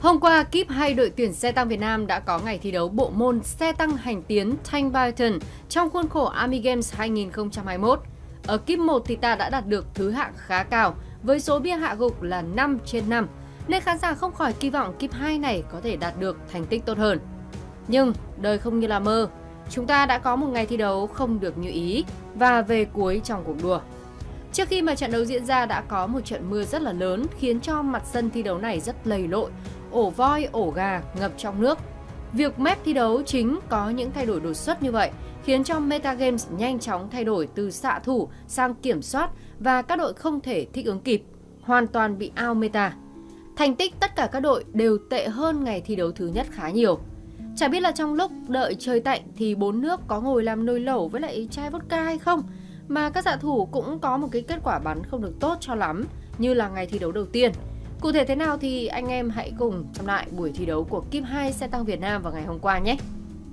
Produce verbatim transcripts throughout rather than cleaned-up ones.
Hôm qua, kíp hai đội tuyển xe tăng Việt Nam đã có ngày thi đấu bộ môn xe tăng hành tiến Tank Biathlon trong khuôn khổ Army Games hai nghìn không trăm hai mươi mốt. Ở kíp một thì ta đã đạt được thứ hạng khá cao với số bia hạ gục là năm trên năm, nên khán giả không khỏi kỳ vọng kíp hai này có thể đạt được thành tích tốt hơn. Nhưng đời không như là mơ, chúng ta đã có một ngày thi đấu không được như ý và về cuối trong cuộc đua. Trước khi mà trận đấu diễn ra đã có một trận mưa rất là lớn khiến cho mặt sân thi đấu này rất lầy lội, ổ voi, ổ gà ngập trong nước. Việc map thi đấu chính có những thay đổi đột xuất như vậy khiến cho Meta Games nhanh chóng thay đổi từ xạ thủ sang kiểm soát và các đội không thể thích ứng kịp, hoàn toàn bị out meta. Thành tích tất cả các đội đều tệ hơn ngày thi đấu thứ nhất khá nhiều. Chả biết là trong lúc đợi trời tạnh thì bốn nước có ngồi làm nồi lẩu với lại chai vodka hay không, mà các xạ thủ cũng có một cái kết quả bắn không được tốt cho lắm như là ngày thi đấu đầu tiên. Cụ thể thế nào thì anh em hãy cùng xem lại buổi thi đấu của kíp hai xe tăng Việt Nam vào ngày hôm qua nhé.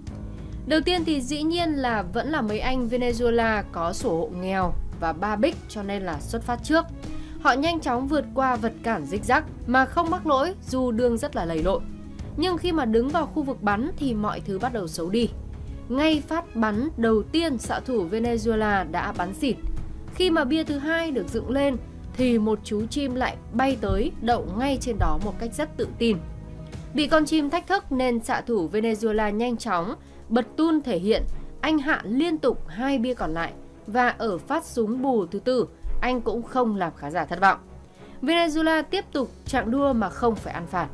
Đầu tiên thì dĩ nhiên là vẫn là mấy anh Venezuela có sổ hộ nghèo và ba bích cho nên là xuất phát trước. Họ nhanh chóng vượt qua vật cản rích rắc mà không mắc lỗi dù đường rất là lầy lội. Nhưng khi mà đứng vào khu vực bắn thì mọi thứ bắt đầu xấu đi. Ngay phát bắn đầu tiên, xạ thủ Venezuela đã bắn xịt. Khi mà bia thứ hai được dựng lên thì một chú chim lại bay tới đậu ngay trên đó một cách rất tự tin. Bị con chim thách thức nên xạ thủ Venezuela nhanh chóng bật tun thể hiện anh hạ liên tục hai bia còn lại, và ở phát súng bù thứ tư anh cũng không làm khán giả thất vọng. Venezuela tiếp tục chặng đua mà không phải ăn phạt.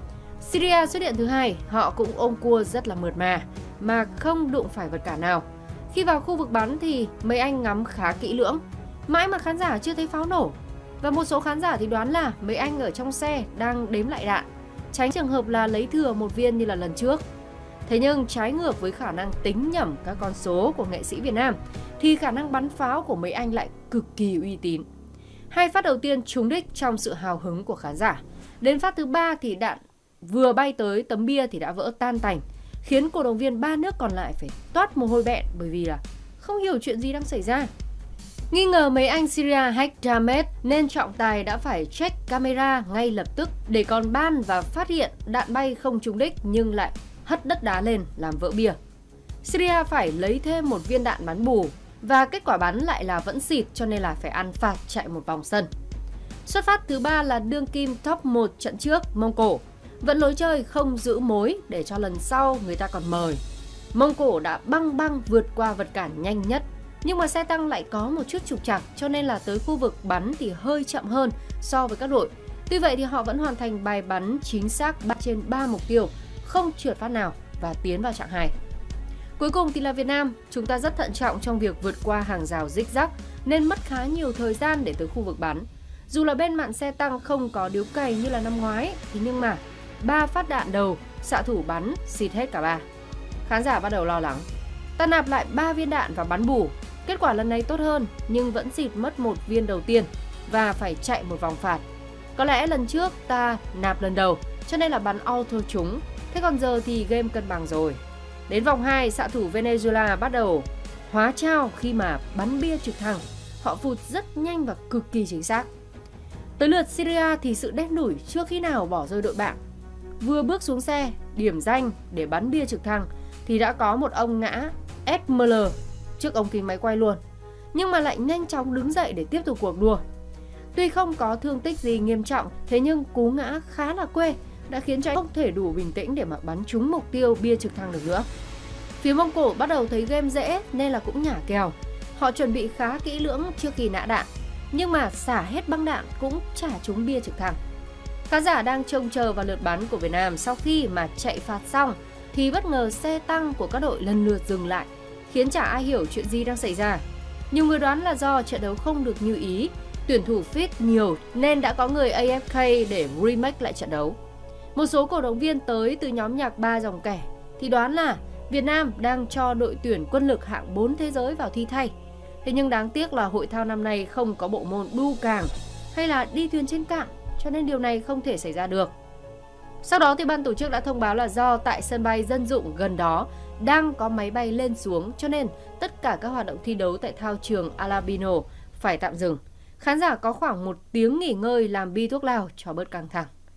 Syria xuất hiện thứ hai, họ cũng ôm cua rất là mượt mà mà không đụng phải vật cản nào. Khi vào khu vực bắn thì mấy anh ngắm khá kỹ lưỡng, mãi mà khán giả chưa thấy pháo nổ. Và một số khán giả thì đoán là mấy anh ở trong xe đang đếm lại đạn, tránh trường hợp là lấy thừa một viên như là lần trước. Thế nhưng trái ngược với khả năng tính nhẩm các con số của nghệ sĩ Việt Nam thì khả năng bắn pháo của mấy anh lại cực kỳ uy tín. Hai phát đầu tiên trúng đích trong sự hào hứng của khán giả. Đến phát thứ ba thì đạn vừa bay tới tấm bia thì đã vỡ tan tành, khiến cổ động viên ba nước còn lại phải toát mồ hôi bẹn bởi vì là không hiểu chuyện gì đang xảy ra. Nghi ngờ mấy anh Syria hack damage nên trọng tài đã phải check camera ngay lập tức để còn ban và phát hiện đạn bay không trúng đích nhưng lại hất đất đá lên làm vỡ bia. Syria phải lấy thêm một viên đạn bắn bù và kết quả bắn lại là vẫn xịt cho nên là phải ăn phạt chạy một vòng sân. Xuất phát thứ ba là đương kim top một trận trước, Mông Cổ. Vẫn lối chơi không giữ mối để cho lần sau người ta còn mời. Mông Cổ đã băng băng vượt qua vật cản nhanh nhất, nhưng mà xe tăng lại có một chút trục trặc cho nên là tới khu vực bắn thì hơi chậm hơn so với các đội. Tuy vậy thì họ vẫn hoàn thành bài bắn chính xác ba trên ba mục tiêu, không trượt phát nào và tiến vào chặng hai. Cuối cùng thì là Việt Nam, chúng ta rất thận trọng trong việc vượt qua hàng rào rích rắc nên mất khá nhiều thời gian để tới khu vực bắn. Dù là bên mạn xe tăng không có điếu cày như là năm ngoái thì nhưng mà ba phát đạn đầu, xạ thủ bắn xịt hết cả ba. Khán giả bắt đầu lo lắng. Ta nạp lại ba viên đạn và bắn bù. Kết quả lần này tốt hơn nhưng vẫn xịt mất một viên đầu tiên và phải chạy một vòng phạt. Có lẽ lần trước ta nạp lần đầu cho nên là bắn auto trúng. Thế còn giờ thì game cân bằng rồi. Đến vòng hai, xạ thủ Venezuela bắt đầu hóa trao khi mà bắn bia trực thăng. Họ phụt rất nhanh và cực kỳ chính xác. Tới lượt Syria thì sự đen đủi chưa khi nào bỏ rơi đội bạn. Vừa bước xuống xe, điểm danh để bắn bia trực thăng thì đã có một ông ngã ép em lờ trước ống kính máy quay luôn, nhưng mà lại nhanh chóng đứng dậy để tiếp tục cuộc đua. Tuy không có thương tích gì nghiêm trọng, thế nhưng cú ngã khá là quê đã khiến cho anh không thể đủ bình tĩnh để mà bắn trúng mục tiêu bia trực thăng được nữa. Phía Mông Cổ bắt đầu thấy game dễ nên là cũng nhả kèo. Họ chuẩn bị khá kỹ lưỡng trước khi nã đạn, nhưng mà xả hết băng đạn cũng chả trúng bia trực thăng. Khán giả đang trông chờ vào lượt bắn của Việt Nam sau khi mà chạy phạt xong thì bất ngờ xe tăng của các đội lần lượt dừng lại, khiến chả ai hiểu chuyện gì đang xảy ra. Nhiều người đoán là do trận đấu không được như ý, tuyển thủ fit nhiều nên đã có người a ép ca để remake lại trận đấu. Một số cổ động viên tới từ nhóm nhạc Ba Dòng Kẻ thì đoán là Việt Nam đang cho đội tuyển quân lực hạng bốn thế giới vào thi thay. Thế nhưng đáng tiếc là hội thao năm nay không có bộ môn đu càng hay là đi thuyền trên cạn, cho nên điều này không thể xảy ra được. Sau đó thì ban tổ chức đã thông báo là do tại sân bay dân dụng gần đó đang có máy bay lên xuống cho nên tất cả các hoạt động thi đấu tại thao trường Alabino phải tạm dừng. Khán giả có khoảng một tiếng nghỉ ngơi làm bi thuốc lào cho bớt căng thẳng.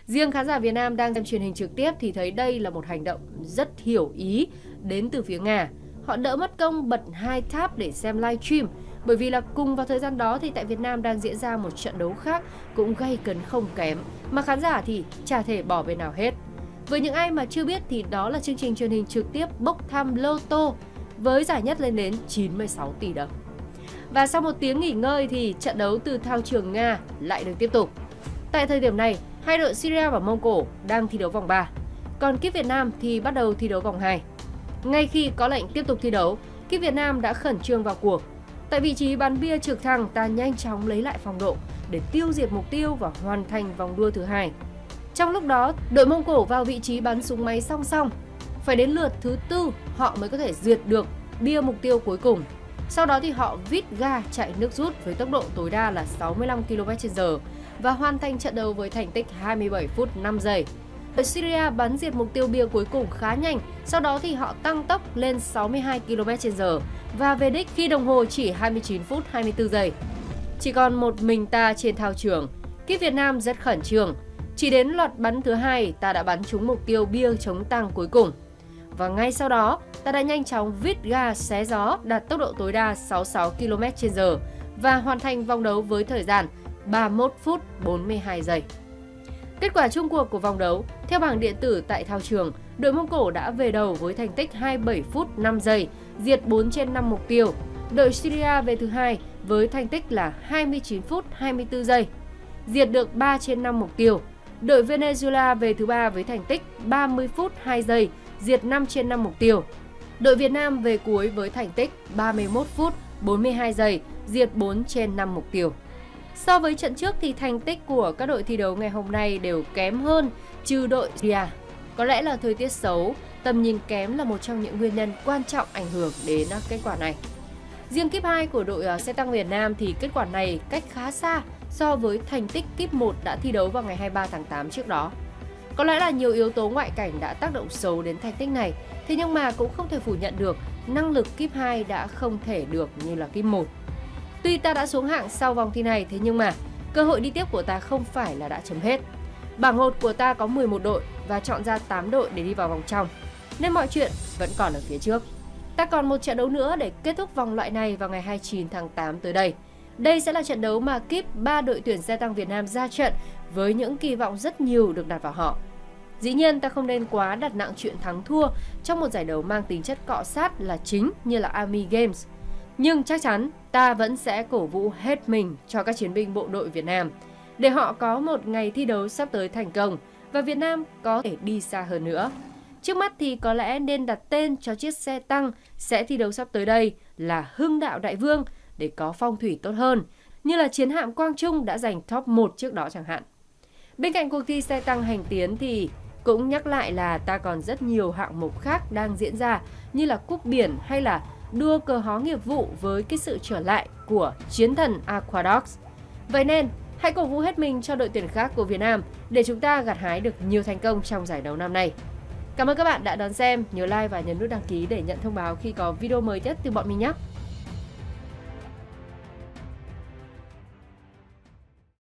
Riêng khán giả Việt Nam đang xem truyền hình trực tiếp thì thấy đây là một hành động rất hiểu ý đến từ phía Nga. Họ đỡ mất công bật hai tab để xem live stream, bởi vì là cùng vào thời gian đó thì tại Việt Nam đang diễn ra một trận đấu khác cũng gay cấn không kém, mà khán giả thì chả thể bỏ bên nào hết. Với những ai mà chưa biết thì đó là chương trình truyền hình trực tiếp bốc thăm lô tô với giải nhất lên đến chín mươi sáu tỷ đồng. Và sau một tiếng nghỉ ngơi thì trận đấu từ thao trường Nga lại được tiếp tục. Tại thời điểm này, hai đội Syria và Mông Cổ đang thi đấu vòng ba, còn kíp Việt Nam thì bắt đầu thi đấu vòng hai. Ngay khi có lệnh tiếp tục thi đấu, kíp Việt Nam đã khẩn trương vào cuộc. Tại vị trí bắn bia trực thăng, ta nhanh chóng lấy lại phong độ để tiêu diệt mục tiêu và hoàn thành vòng đua thứ hai. Trong lúc đó, đội Mông Cổ vào vị trí bắn súng máy song song. Phải đến lượt thứ tư họ mới có thể diệt được bia mục tiêu cuối cùng. Sau đó thì họ vít ga chạy nước rút với tốc độ tối đa là sáu mươi lăm ki lô mét trên giờ và hoàn thành trận đấu với thành tích hai mươi bảy phút năm giây. Đội Syria bắn diệt mục tiêu bia cuối cùng khá nhanh, sau đó thì họ tăng tốc lên sáu mươi hai ki lô mét trên giờ và về đích khi đồng hồ chỉ hai mươi chín phút hai mươi tư giây. Chỉ còn một mình ta trên thao trường, kíp Việt Nam rất khẩn trương. Chỉ đến loạt bắn thứ hai, ta đã bắn trúng mục tiêu bia chống tăng cuối cùng. Và ngay sau đó, ta đã nhanh chóng vít ga xé gió đạt tốc độ tối đa sáu mươi sáu ki lô mét trên giờ và hoàn thành vòng đấu với thời gian ba mươi mốt phút bốn mươi hai giây. Kết quả chung cuộc của vòng đấu, theo bảng điện tử tại thao trường, đội Mông Cổ đã về đầu với thành tích hai mươi bảy phút năm giây, diệt bốn trên năm mục tiêu. Đội Syria về thứ hai với thành tích là hai mươi chín phút hai mươi tư giây, diệt được ba trên năm mục tiêu. Đội Venezuela về thứ ba với thành tích ba mươi phút hai giây, diệt năm trên năm mục tiêu. Đội Việt Nam về cuối với thành tích ba mươi mốt phút bốn mươi hai giây, diệt bốn trên năm mục tiêu. So với trận trước thì thành tích của các đội thi đấu ngày hôm nay đều kém hơn, trừ đội Syria. Có lẽ là thời tiết xấu, tầm nhìn kém là một trong những nguyên nhân quan trọng ảnh hưởng đến kết quả này. Riêng kíp hai của đội xe tăng Việt Nam thì kết quả này cách khá xa so với thành tích kíp một đã thi đấu vào ngày hai mươi ba tháng tám trước đó. Có lẽ là nhiều yếu tố ngoại cảnh đã tác động xấu đến thành tích này, thế nhưng mà cũng không thể phủ nhận được năng lực kíp hai đã không thể được như là kíp một. Tuy ta đã xuống hạng sau vòng thi này, thế nhưng mà cơ hội đi tiếp của ta không phải là đã chấm hết. Bảng một của ta có mười một đội và chọn ra tám đội để đi vào vòng trong, nên mọi chuyện vẫn còn ở phía trước. Ta còn một trận đấu nữa để kết thúc vòng loại này vào ngày hai mươi chín tháng tám tới đây. Đây sẽ là trận đấu mà kíp ba đội tuyển xe tăng Việt Nam ra trận với những kỳ vọng rất nhiều được đặt vào họ. Dĩ nhiên ta không nên quá đặt nặng chuyện thắng thua trong một giải đấu mang tính chất cọ sát là chính như là Army Games. Nhưng chắc chắn ta vẫn sẽ cổ vũ hết mình cho các chiến binh bộ đội Việt Nam để họ có một ngày thi đấu sắp tới thành công và Việt Nam có thể đi xa hơn nữa. Trước mắt thì có lẽ nên đặt tên cho chiếc xe tăng sẽ thi đấu sắp tới đây là Hưng Đạo Đại Vương để có phong thủy tốt hơn, như là chiến hạm Quang Trung đã giành top một trước đó chẳng hạn. Bên cạnh cuộc thi xe tăng hành tiến thì cũng nhắc lại là ta còn rất nhiều hạng mục khác đang diễn ra như là cúp biển hay là đua cờ hó nghiệp vụ với cái sự trở lại của chiến thần Aquadox. Vậy nên hãy cổ vũ hết mình cho đội tuyển khác của Việt Nam để chúng ta gặt hái được nhiều thành công trong giải đấu năm nay. Cảm ơn các bạn đã đón xem, nhớ like và nhấn nút đăng ký để nhận thông báo khi có video mới nhất từ bọn mình nhé!